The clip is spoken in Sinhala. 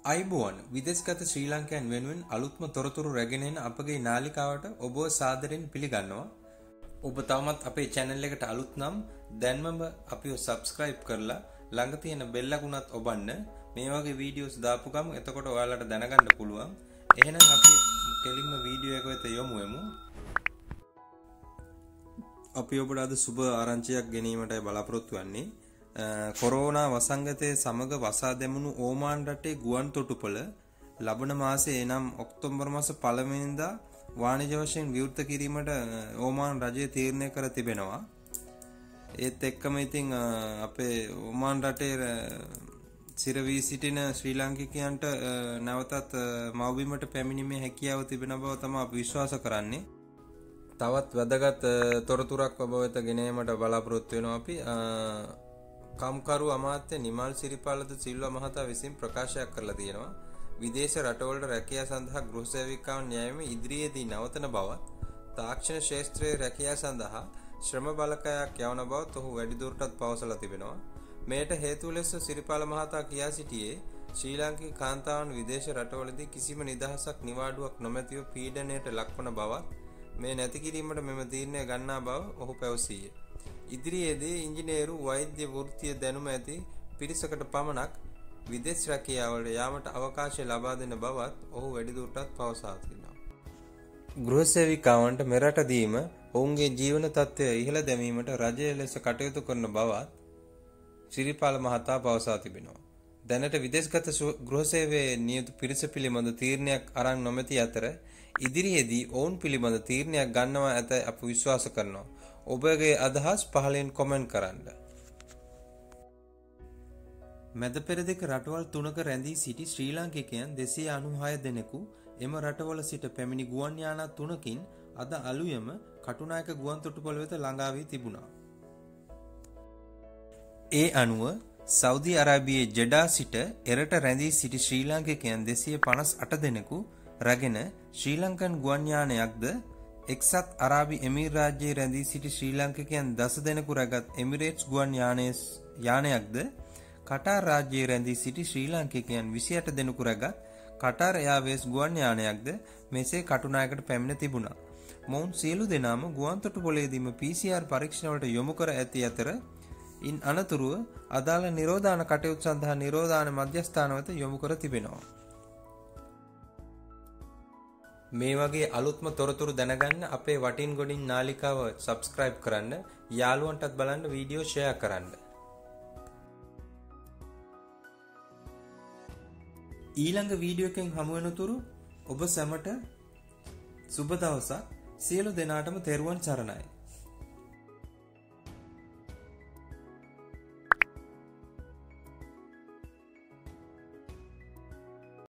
අයිබෝන් විදේශගත ශ්‍රී ලංකයන් වෙනුවෙන් අලුත්ම තොරතුරු රැගෙන එන අපගේ නාලිකාවට ඔබව සාදරයෙන් පිළිගන්නවා. ඔබ තවමත් අපේ channel එකට අලුත් නම් දැන්මම අපිව subscribe කරලා ළඟ තියෙන bell අකුණත් ඔබන්න. මේ වගේ videos දාපු ගමන් එතකොට ඔයාලට දැනගන්න පුළුවන්. එහෙනම් අපි කෙලින්ම වීඩියෝ එක වෙත යමුෙමු. අපි ඔබට අද සුබ ආරංචියක් ගෙනීමටයි බලාපොරොත්තු වෙන්නේ. කොරෝනා වසංගතයේ සමග වසා දැමුණු ඕමාන් රටේ ගුවන් තොටුපළ ලබන මාසයේ එනම් ඔක්තෝබර් මාස 1 වෙනිදා වාණිජ වශයෙන් විවෘත කිරීමට ඕමාන් රජය තීරණය කර තිබෙනවා. ඒත් එක්කම ඉතින් අපේ ඕමාන් රටේ සිරවී සිටින ශ්‍රී ලාංකිකයන්ට නැවතත් මව්බිමට පැමිණීමේ හැකියාව තිබෙන බව තමයි අපි විශ්වාස කරන්නේ. තවත් වැදගත් තොරතුරක් ඔබ වෙත ගෙනීමට බලාපොරොත්තු වෙනවා අපි. කම්කරු අමාත්‍ය නිමල් සිරිපාලද සිල්වා මහතා විසින් ප්‍රකාශයක් කරලා තියෙනවා. විදේශ රටවල රැකියාව සඳහා ගෘහ සේවිකාවන් න්‍යායම ඉදිරියේදී නවතන බවත්, තාක්ෂණ ක්ෂේත්‍රයේ රැකියාව සඳහා ශ්‍රම බලකයක් යවන බවත් ඔහු වැඩිදුරටත් පවසලා තිබෙනවා. මේට හේතු ලෙස සිරිපාල මහතා කියා සිටියේ ශ්‍රී ලාංකික කාන්තාවන් විදේශ රටවලදී කිසිම නිදහසක් නිවාඩුවක් නොමැතිව පීඩනයට ලක්වන බවත්, මේ නැති කිරීමට මෙම තීරණය ගන්නා බව ඔහු පැවසීය. ඉදිරියේදී ඉංජිනේරු වෛද්‍ය වෘත්තීය දැනුම ඇති පිරිසකට පමණක් විදේශ රැකියාවලට යාමට අවකාශය ලබා දෙන බවත් ඔහු වැඩිදුරටත් පවසා තිබෙනවා. ගෘහ සේවිකාවන්ට මෙරට දීම ඔවුන්ගේ ජීවන තත්ත්වය ඉහළ දැමීමට රජය ලෙස කටයුතු කරන බවත් සිරිපාල මහතා පවසා තිබෙනවා. දැනට විදේශගත ගෘහ සේවයේ නියුත පිරිස පිළිබඳ තීරණයක් අරන් නොමැති අතර ඉදිරියේදී ඔවුන් පිළිබඳ තීරණයක් ගන්නවා ඇත අප විශ්වාස කරනවා. ඔබගේ අදහස් පහලින් කොමෙන්ට් කරන්න. මැද පෙරදිග රටවල් 3ක රැඳී සිටි ශ්‍රී ලාංකිකයන් 296 දෙනෙකු එම රටවල සිට පැමිණි ගුවන් යානා 3කින් අද අලුයම කටුනායක ගුවන් තොටුපළ වෙත ළඟා වී තිබුණා. ඒ අනුව සෞදි අරාබියේ ජෙඩා සිට එරට රැඳී සිටි ශ්‍රී ලාංකිකයන් 258 දෙනෙකු රැගෙන ශ්‍රී ලංකන් ගුවන් යානයක්ද, එක්සත් අරාබි එමිරාත් රාජ්‍යයේ රැඳී සිටි ශ්‍රී ලාංකිකයන් 10 දෙනෙකු රැගත් එමිරේට්ස් ගුවන් යානයක්ද, කටාර් රාජ්‍යයේ රැඳී සිටි ශ්‍රී ලාංකිකයන් 28 දෙනෙකු රැගත් කටාර් එයාර්වේස් ගුවන් යානයක්ද මෙසේ කටුනායකට පැමිණ තිබුණා. මොවුන් සියලු දෙනාම ගුවන් තොටුපළේදීම PCR පරීක්ෂණවලට යොමු කර ඇති අතර ඉන් අනතුරුව අදාළ නිරෝධාන කටයුතු සඳහා නිරෝධාන මධ්‍යස්ථාන වෙත යොමු කර තිබෙනවා. මේ වගේ අලුත්ම තොරතුරු දැනගන්න අපේ වටින් ගොඩින් නාලිකාව subscribe කරන්න, යාළුවන්ටත් බලන්න, වීඩියෝ share කරන්න. ඊළඟ වීඩියෝ එකෙන් හමු වෙනතුරු ඔබ සැමට සුබ දවසක්. සියලු දෙනාටම තෙරුවන් සරණයි.